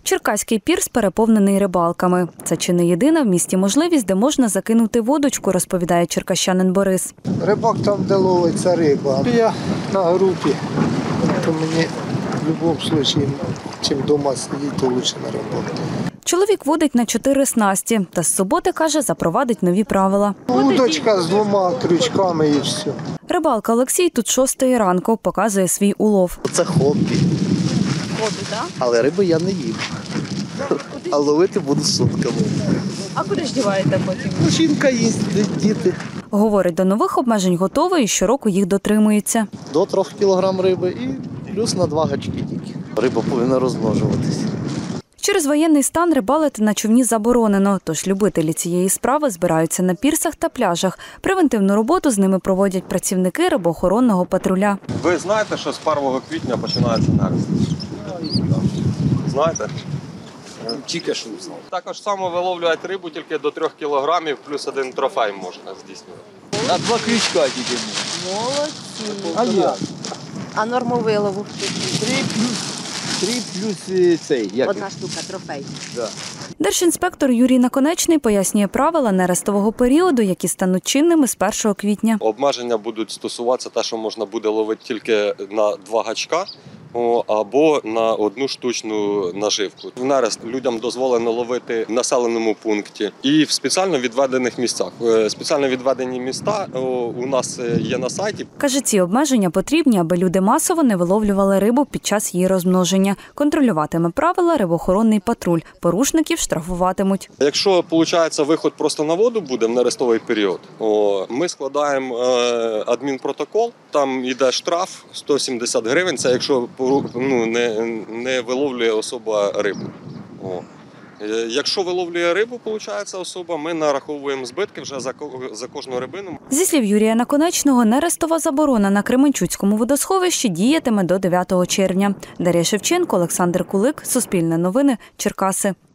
Черкаський пірс переповнений рибалками. Це чи не єдина в місті можливість, де можна закинути вудочку, розповідає черкащанин Борис. Рибак там, де ловиться риба. Я на групі, то мені в будь-якому випадку, чим вдома сидіти, то краще на рибалці. Чоловік водить на 4 снасті та з суботи, каже, запровадить нові правила. Вудочка з 2 крючками і все. Рибалка Олексій тут 6-ї ранку, показує свій улов. Це хобі. Хобі, так? Але риби я не їм. А ловити буду сутками. А куди ж діваєте потім? Жінка їсть, діти. Говорить, до нових обмежень готовий і щороку їх дотримується. До 3 кілограм риби і плюс на 2 гачки тільки. Риба повинна розмножуватись. Через воєнний стан рибалити на човні заборонено, тож любителі цієї справи збираються на пірсах та пляжах. Превентивну роботу з ними проводять працівники рибоохоронного патруля. Ви знаєте, що з 1 квітня починається нерест? Знаєте? Тільки що знав. Також само виловлюють рибу тільки до 3 кілограмів, плюс 1 трофей можна здійснювати. На 2 крючка тільки. Молодці. А як? А норму вилову? 3 плюс цей. Як? Одна штука, трофей. Да. Держінспектор Юрій Наконечний пояснює правила нерестового періоду, які стануть чинними з 1 квітня. Обмеження будуть стосуватися те, що можна буде ловити тільки на 2 гачка або на 1 штучну наживку. В нерест людям дозволено ловити в населеному пункті і в спеціально відведених місцях. Спеціально відведені міста у нас є на сайті. Каже, ці обмеження потрібні, аби люди масово не виловлювали рибу під час її розмноження. Контролюватиме правила рибоохоронний патруль. Порушників штрафуватимуть. Якщо, виходить, виход просто на воду буде в нерестовий період, ми складаємо адмінпротокол, там йде штраф 170 гривень, це якщо не виловлює особа рибу. Якщо виловлює рибу, виходить, особа, ми нараховуємо збитки вже за кожну рибину. Зі слів Юрія Наконечного, нерестова заборона на Кременчуцькому водосховищі діятиме до 9 червня. Дар'я Шевченко, Олександр Кулик, Суспільне новини, Черкаси.